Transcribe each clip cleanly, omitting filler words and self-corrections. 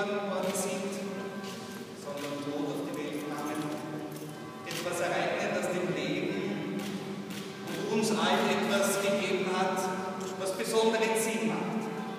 geboren worden sind, sondern tot auf die Welt kamen. Etwas Ereignetes dem Leben und uns allen etwas gegeben hat, was besonderen Sinn macht.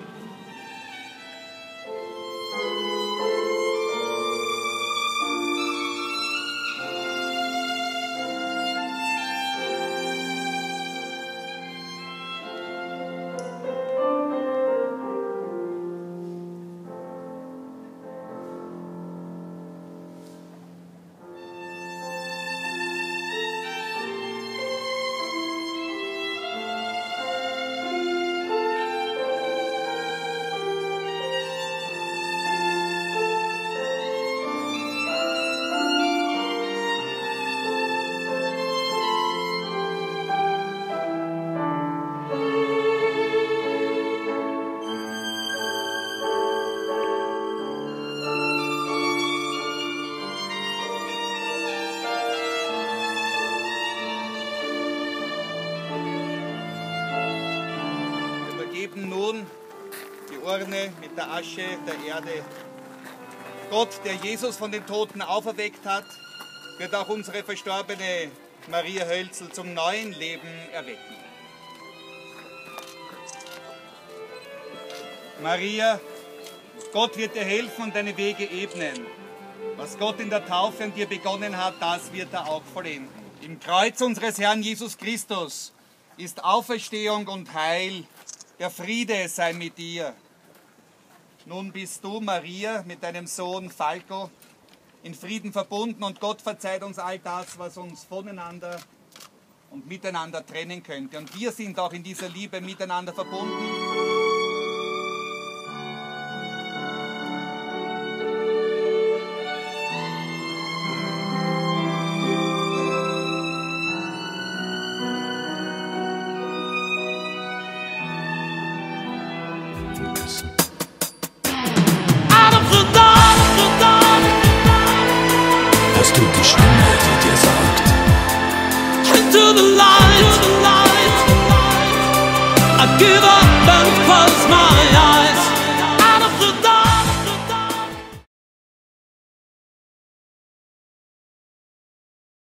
Nun die Urne mit der Asche der Erde. Gott, der Jesus von den Toten auferweckt hat, wird auch unsere verstorbene Maria Hölzl zum neuen Leben erwecken. Maria, Gott wird dir helfen und deine Wege ebnen. Was Gott in der Taufe an dir begonnen hat, das wird er auch vollenden. Im Kreuz unseres Herrn Jesus Christus ist Auferstehung und Heil. Der Friede sei mit dir. Nun bist du, Maria, mit deinem Sohn Falco in Frieden verbunden und Gott verzeiht uns all das, was uns voneinander und miteinander trennen könnte. Und wir sind auch in dieser Liebe miteinander verbunden. Hörst du die Stimme, die dir sagt: Into the light, I give up.